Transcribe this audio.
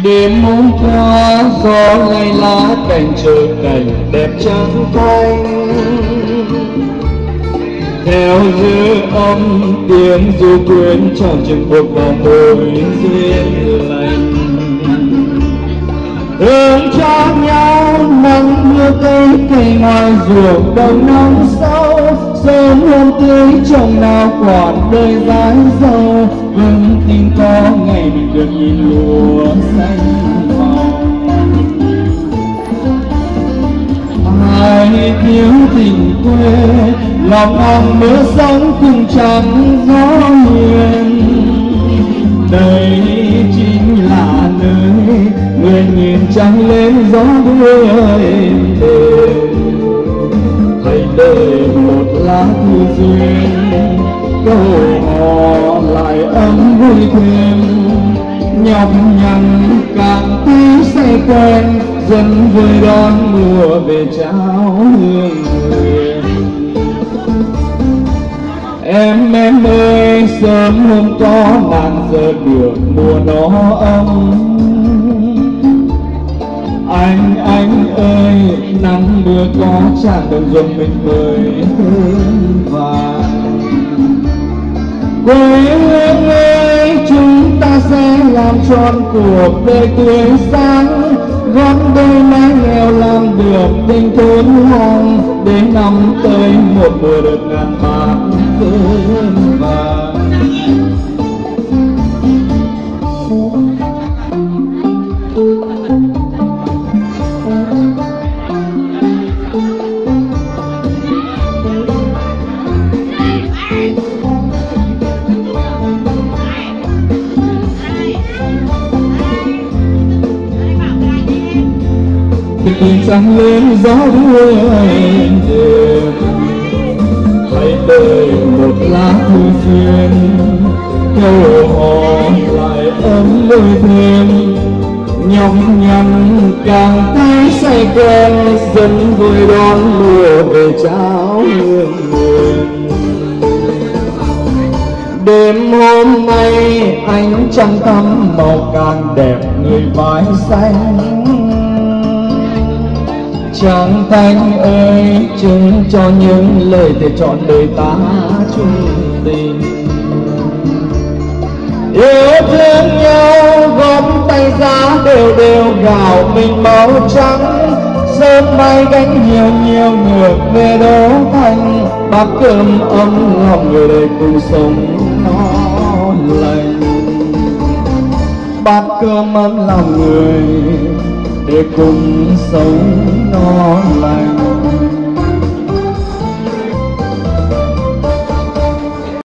Đêm hôm qua gió lay lá cành trời cảnh đẹp trắng thanh, theo dư âm tiếng du quyến tròn chừng buộc vào môi duyên lành. Hướng cho nhau nắng mưa cây ngoài ruộng đồng nắng sâu, sớm hôm tươi trồng nào còn đời dãi dâu. Vững tin có ngày mình được nhìn lúa xanh màu. Hai thiếu tình quê lòng hàng mơ sống cùng trắng gió hiền. Đây chính là nơi người nhìn trăng lên gió đuôi êm đềm. Hãy để một lá thư duyên câu hò lại ấm vui thêm. Nhọc nhằn càng tí say quen dần vui đón mùa về trao hương nguyện. Em ơi sớm hôm có nàng giờ được mùa nó ấm. Anh ơi nắng mưa có tràn đồng ruộng mình vơi hương vàng. Quê hương ơi chúng ta sẽ làm tròn cuộc đời tươi sáng. Gót đôi mái nghèo làm được tình thôn hoang, để năm tới một mùa được ngàn bát cơm vàng. Tình trăng lên gió đuôi êm đềm. Hãy để một lá thư duyên câu hò lại ấm đôi thêm. Nhọc nhằn càng thấy say quen dần vui đón mùa về trao hương buồn. Đêm hôm nay ánh trăng thắm màu càng đẹp người vai xanh. Trăng thanh ơi chứng cho những lời thề trọn đời ta chung tình. Yêu thương nhau góp tay ra đều đều gạo mình màu trắng. Sớm mai gánh nhiều ngược về đô thành. Bát cơm ấm lòng người đời cùng sống nó lành. Bát cơm ấm lòng người để cùng sống no lành.